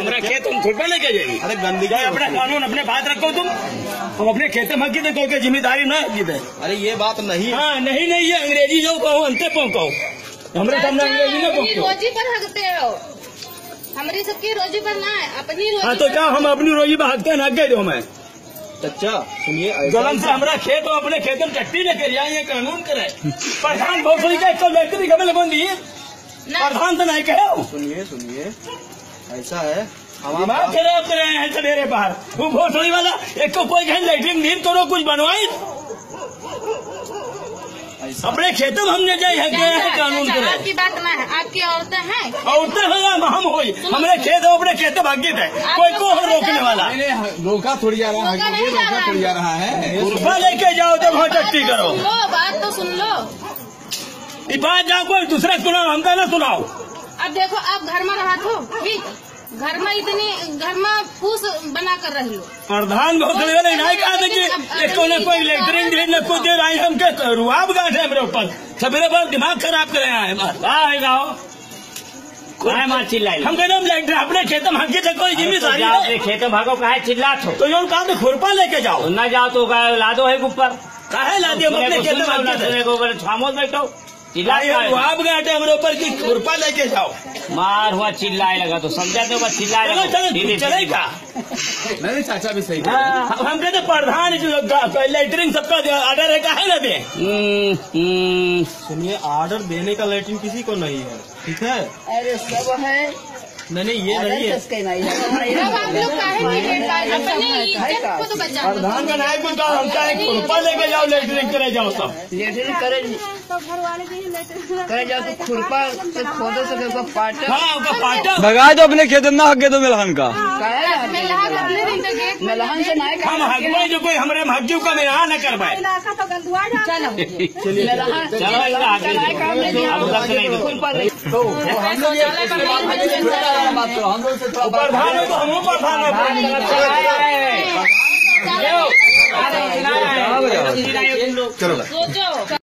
हमारा खेत हम खुद पर लेके जाएंगे। अरे गंदगी अपना कानून अपने बात रखो तुम, हम अपने खेत में हकी देखो के जिम्मेदारी ना हकी दे। अरे ये बात नहीं। हाँ नहीं नहीं, ये अंग्रेजी जो कहो अंते पहुंचाओ, हमारे सामने अंग्रेजी ना पहुंचो। रोजी पर हकते हो, हमारी सबकी रोजी पर ना है, अपनी रोजी। हाँ तो क्या हम अपनी रोजी पर हकते ना दो मैं? चचा सुनिए, गलम से हमारा खेत हो, अपने खेत में चट्टी न कर ये कानून करे। प्रधान भोसड़ी का इसको लेकर भी गमे लगन दिए, प्रधान तो नहीं कहे। सुनिए ऐसा है, दिमाग खराब कर रहे हैं सवेरे बाहर। वो भोसड़ी वाला एक तो कोई घर लेटरिन नींद करो कुछ बनवाई, अपने खेतों में हमने जाए है कानून करे। आपकी बात ना है, आपकी औरतें हैं, औरतें हम होई, हमारे खेत अपने खेत भाग्य है, कोई को रोकने वाला रोका थोड़ी जा रहा है, रोका थोड़ी जा रहा है। रुपया लेके जाओ तो वहाँ चट्टी करो। सुन लो बात तो सुन लो, ये बात जाओ कोई दूसरा सुनाओ, हमका ना सुनाओ। अब देखो आप घर में रहा तो ठीक, घर में इतनी घर में फूस बना कर रह लो। प्रधान भोसड़ी वाले नहीं कहा था कि इसको न कोई इलेक्ट्रिक दे न कुछ दे रही, हम क्या रुआब गांठ है मेरे ऊपर, सवेरे पर दिमाग खराब कर रहे हैं। गाँव मार चिल्लाई, हम कहते हम अपने खेत में हकी तक कोई जिम्मेदारी अपने खेत में भागो, कहा चिल्ला तो यूं कहा तो खुरपा लेके जाओ, न जाओ तो ला दो है ऊपर, कहा ला दो अपने खेत में खामोश बैठो, रुआब गांठ है मेरे ऊपर की खुरपा लेके जाओ। मार हुआ चिल्लाए लगा तो समझा तो चिल्लाए लगा चलेगा। नहीं चाचा भी सही। हम कहते प्रधान लेटरिन सबका ऑर्डर है, काहे ना दे। सुनिए, ऑर्डर देने का लेटरिन किसी को नहीं है, ठीक है? अरे सब है, नहीं ये नहीं है। प्रधान का नायक को हम चाहे खुरपा लेके जाओ, लेटरिन करे जाओ, सब लेटरिन करे जाओ तो खुरपा से खोदो से पाटा। हाँ उसका पाटा भगा दो अपने खेत में, हक दो मिलहन का। मेलहन से नहीं हम हकवाई जो कोई हमारे हक्यू का निर्णय न कर पाए। प्रधान है तो हम प्रधान है। चलो।